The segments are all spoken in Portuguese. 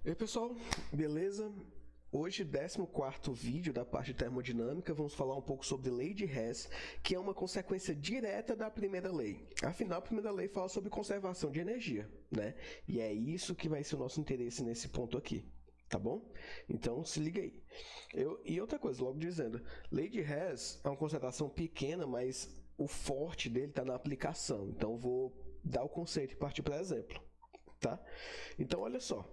E aí pessoal, beleza? Hoje, 14º vídeo da parte de termodinâmica, vamos falar um pouco sobre lei de Hess, que é uma consequência direta da primeira lei. Afinal, a primeira lei fala sobre conservação de energia, né? E é isso que vai ser o nosso interesse nesse ponto aqui, tá bom? Então, se liga aí. E outra coisa, logo dizendo, lei de Hess é uma concentração pequena, mas o forte dele está na aplicação. Então, eu vou dar o conceito e partir para exemplo, tá? Então, olha só.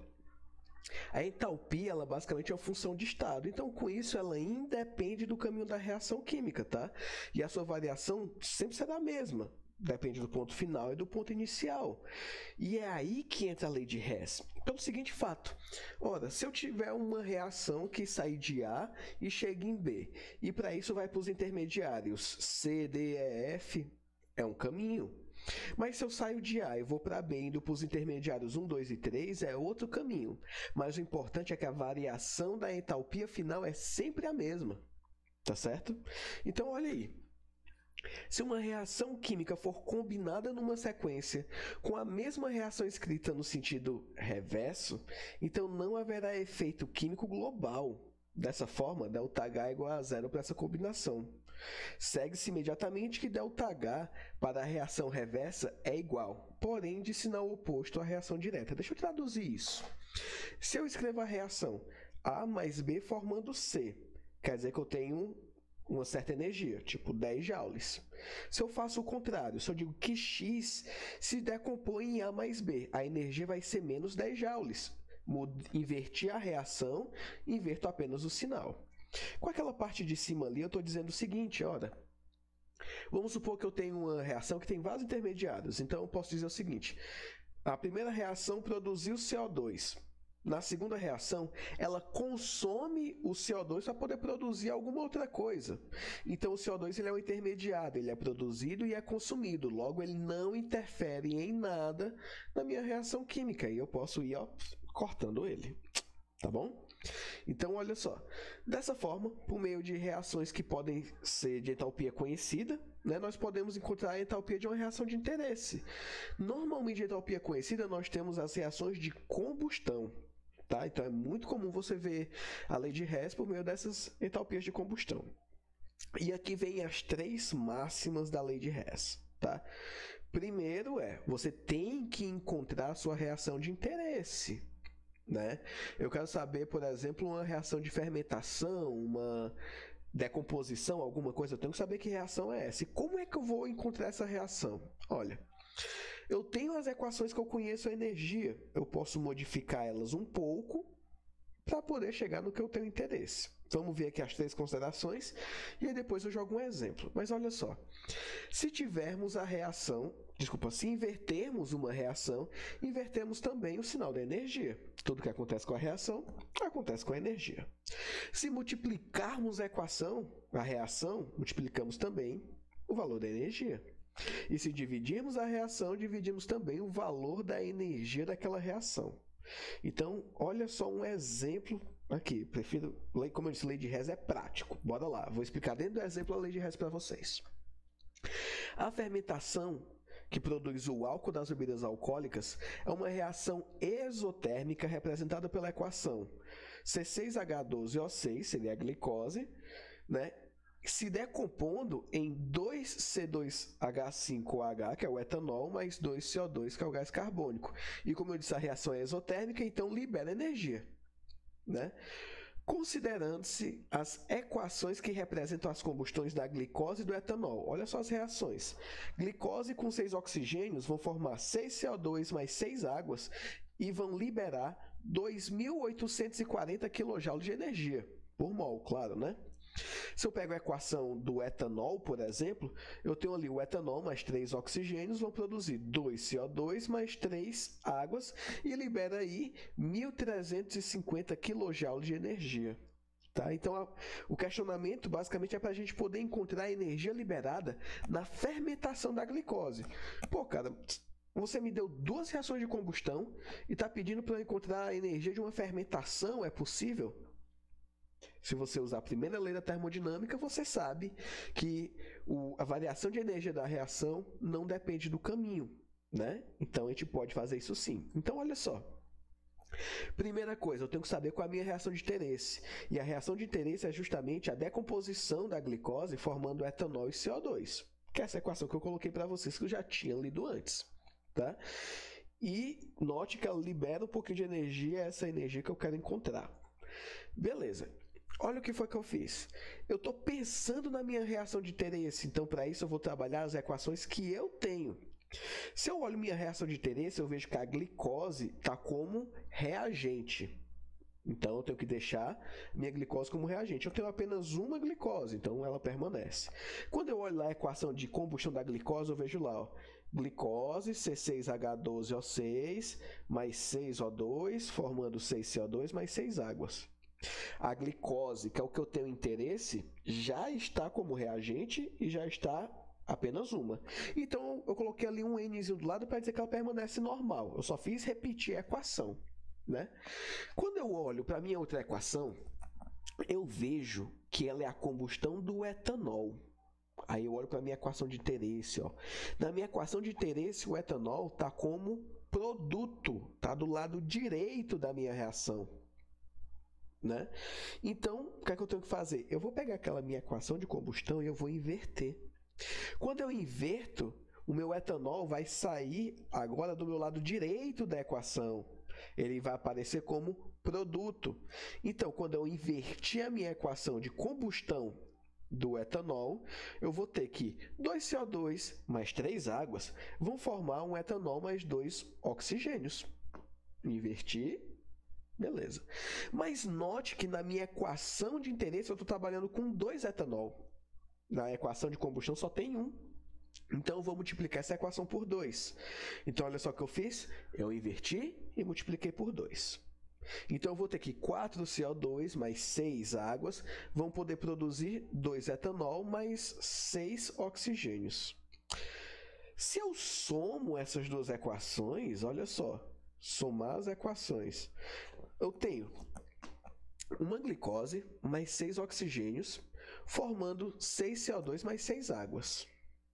A entalpia, ela basicamente é uma função de estado. Então, com isso, ela independe do caminho da reação química, tá? E a sua variação sempre será a mesma. Depende do ponto final e do ponto inicial. E é aí que entra a lei de Hess. Pelo seguinte fato. Ora, se eu tiver uma reação que sai de A e chega em B, e para isso vai para os intermediários C, D, E, F, é um caminho. Mas se eu saio de A e vou para B indo para os intermediários 1, 2 e 3, é outro caminho. Mas o importante é que a variação da entalpia final é sempre a mesma. Tá certo? Então, olha aí. Se uma reação química for combinada numa sequência com a mesma reação escrita no sentido reverso, então não haverá efeito químico global. Dessa forma, ΔH é igual a zero para essa combinação. Segue-se imediatamente que ΔH para a reação reversa é igual, porém de sinal oposto à reação direta. Deixa eu traduzir isso. Se eu escrevo a reação A mais B formando C, quer dizer que eu tenho uma certa energia, tipo 10 joules. Se eu faço o contrário, se eu digo que X se decompõe em A mais B, a energia vai ser menos 10 joules. Inverti a reação, inverto apenas o sinal. Com aquela parte de cima ali, eu estou dizendo o seguinte, olha. Vamos supor que eu tenho uma reação que tem vários intermediários. Então, eu posso dizer o seguinte. A primeira reação produziu CO2. Na segunda reação, ela consome o CO2 para poder produzir alguma outra coisa. Então, o CO2 ele é um intermediário, ele é produzido e é consumido. Logo, ele não interfere em nada na minha reação química. E eu posso ir cortando ele. Tá bom? Então, olha só. Dessa forma, por meio de reações que podem ser de entalpia conhecida, né, nós podemos encontrar a entalpia de uma reação de interesse. Normalmente, de entalpia conhecida, nós temos as reações de combustão. Tá? Então, é muito comum você ver a lei de Hess por meio dessas entalpias de combustão. E aqui vem as três máximas da lei de Hess. Tá? Primeiro você tem que encontrar a sua reação de interesse. Né? Eu quero saber, por exemplo, uma reação de fermentação, uma decomposição, alguma coisa. Eu tenho que saber que reação é essa. E como é que eu vou encontrar essa reação? Olha, eu tenho as equações que eu conheço a energia. Eu posso modificar elas um pouco para poder chegar no que eu tenho interesse. Vamos ver aqui as três considerações e aí depois eu jogo um exemplo. Mas olha só, se tivermos a reação, se invertermos uma reação, invertemos também o sinal da energia. Tudo que acontece com a reação, acontece com a energia. Se multiplicarmos a reação, multiplicamos também o valor da energia. E se dividirmos a reação, dividimos também o valor da energia daquela reação. Então, olha só um exemplo aqui. Como eu disse, lei de Hess é prático. Bora lá, vou explicar dentro do exemplo a lei de Hess para vocês. A fermentação que produz o álcool das bebidas alcoólicas é uma reação exotérmica representada pela equação C6H12O6, seria a glicose, né? Se decompondo em 2C2H5OH, que é o etanol, mais 2CO2, que é o gás carbônico. E como eu disse, a reação é exotérmica, então libera energia. Né? Considerando-se as equações que representam as combustões da glicose e do etanol. Olha só as reações. Glicose com 6 oxigênios vão formar 6CO2 mais 6 águas e vão liberar 2.840 kJ de energia, por mol, claro, né? Se eu pego a equação do etanol, por exemplo, eu tenho ali o etanol mais 3 oxigênios vão produzir 2CO2 mais 3 águas e libera aí 1.350 kJ de energia. Tá? Então, o questionamento basicamente é para a gente poder encontrar a energia liberada na fermentação da glicose. Pô, cara, você me deu duas reações de combustão e está pedindo para eu encontrar a energia de uma fermentação? É possível? Se você usar a primeira lei da termodinâmica, você sabe que a variação de energia da reação não depende do caminho, né? Então, a gente pode fazer isso sim. Então, olha só. Primeira coisa, eu tenho que saber qual é a minha reação de interesse. E a reação de interesse é justamente a decomposição da glicose formando etanol e CO2, que é essa equação que eu coloquei para vocês que eu já tinha lido antes. Tá? E note que ela libera um pouquinho de energia, essa energia que eu quero encontrar. Beleza. Olha o que foi que eu fiz. Eu estou pensando na minha reação de interesse, então para isso eu vou trabalhar as equações que eu tenho. Se eu olho minha reação de interesse, eu vejo que a glicose está como reagente. Então eu tenho que deixar minha glicose como reagente. Eu tenho apenas uma glicose, então ela permanece. Quando eu olho lá a equação de combustão da glicose, eu vejo lá, ó, glicose C6H12O6 mais 6O2, formando 6CO2 mais 6 águas. A glicose, que é o que eu tenho interesse, já está como reagente e já está apenas uma. Então, eu coloquei ali um Nzinho do lado para dizer que ela permanece normal. Eu só fiz repetir a equação. Né? Quando eu olho para a minha outra equação, eu vejo que ela é a combustão do etanol. Aí eu olho para a minha equação de interesse. Ó. Na minha equação de interesse, o etanol está como produto, está do lado direito da minha reação. Né? Então, o que é que eu tenho que fazer? Eu vou pegar aquela minha equação de combustão e eu vou inverter. Quando eu inverto, o meu etanol vai sair agora do meu lado direito da equação. Ele vai aparecer como produto. Então, quando eu invertir a minha equação de combustão do etanol, eu vou ter que 2CO2 mais 3 águas vão formar um etanol mais 2 oxigênios. Invertir. Beleza. Mas note que na minha equação de interesse eu estou trabalhando com 2 etanol. Na equação de combustão só tem um. Então eu vou multiplicar essa equação por 2. Então olha só o que eu fiz. Eu inverti e multipliquei por 2. Então eu vou ter que 4CO2 mais 6 águas vão poder produzir 2 etanol mais 6 oxigênios. Se eu somo essas duas equações, olha só, somar as equações, eu tenho uma glicose mais 6 oxigênios, formando 6CO2 mais 6 águas.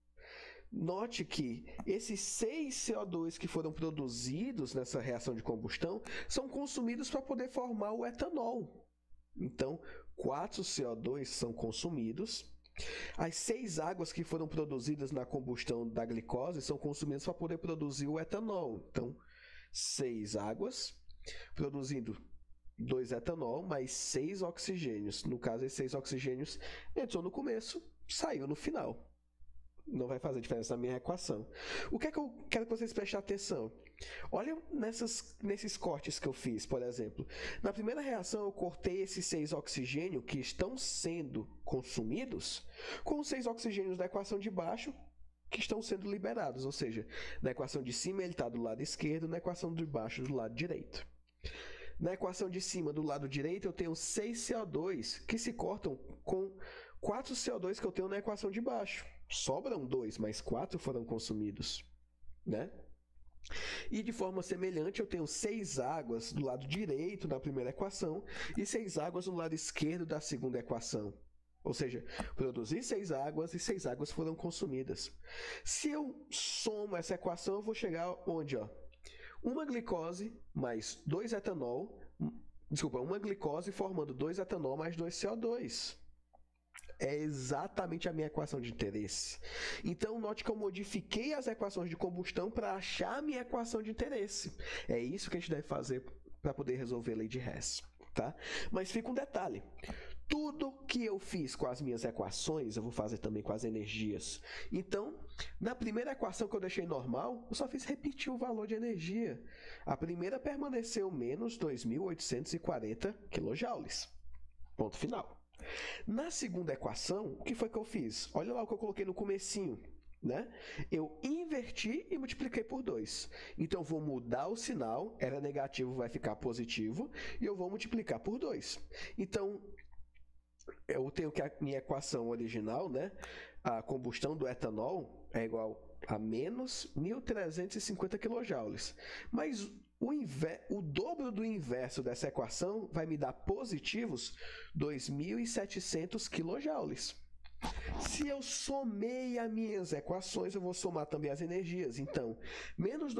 Note que esses 6 CO2 que foram produzidos nessa reação de combustão são consumidos para poder formar o etanol. Então, 4 CO2 são consumidos. As 6 águas que foram produzidas na combustão da glicose são consumidas para poder produzir o etanol. Então, 6 águas produzindo 2 etanol mais 6 oxigênios. No caso, esses 6 oxigênios entrou no começo, saiu no final. Não vai fazer diferença na minha equação. O que é que eu quero que vocês prestem atenção? Olha nesses cortes que eu fiz, por exemplo. Na primeira reação, eu cortei esses 6 oxigênios que estão sendo consumidos com os 6 oxigênios da equação de baixo que estão sendo liberados. Ou seja, na equação de cima ele está do lado esquerdo, na equação de baixo do lado direito. Na equação de cima do lado direito eu tenho 6 CO2 que se cortam com 4 CO2 que eu tenho na equação de baixo. Sobram 2, mas 4 foram consumidos, né? E de forma semelhante, eu tenho 6 águas do lado direito da primeira equação e 6 águas do lado esquerdo da segunda equação. Ou seja, produzi 6 águas e 6 águas foram consumidas. Se eu somo essa equação, eu vou chegar onde? Ó? Uma glicose mais 2 etanol, uma glicose formando 2 etanol mais 2 CO2. É exatamente a minha equação de interesse. Então, note que eu modifiquei as equações de combustão para achar a minha equação de interesse. É isso que a gente deve fazer para poder resolver a lei de Hess. Tá? Mas fica um detalhe. Tudo que eu fiz com as minhas equações, eu vou fazer também com as energias. Então, na primeira equação que eu deixei normal, eu só fiz repetir o valor de energia. A primeira permaneceu menos 2.840 kJ. Ponto final. Na segunda equação, o que foi que eu fiz? Olha lá o que eu coloquei no comecinho, né? Eu inverti e multipliquei por 2. Então, vou mudar o sinal, era negativo, vai ficar positivo, e eu vou multiplicar por 2. Então, eu tenho que a minha equação original, né? A combustão do etanol é igual a menos 1.350 kJ. Mas o dobro do inverso dessa equação vai me dar positivos 2.700 kJ. Se eu somei as minhas equações, eu vou somar também as energias. Então, menos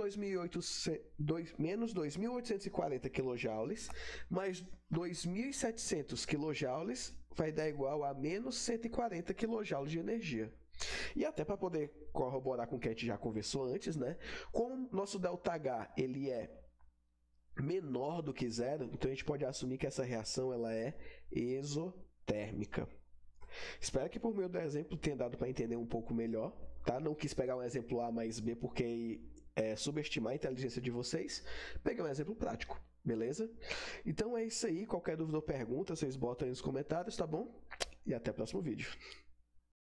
2.840 kJ mais 2.700 kJ vai dar igual a menos 140 kJ de energia. E até para poder corroborar com o que a gente já conversou antes, né? Como nosso ΔH ele é menor do que zero, então a gente pode assumir que essa reação ela é exotérmica. Espero que por meio do exemplo tenha dado para entender um pouco melhor, tá? Não quis pegar um exemplo A mais B porque subestimar a inteligência de vocês. Peguei um exemplo prático, beleza? Então é isso aí. Qualquer dúvida ou pergunta, vocês botam aí nos comentários, tá bom? E até o próximo vídeo.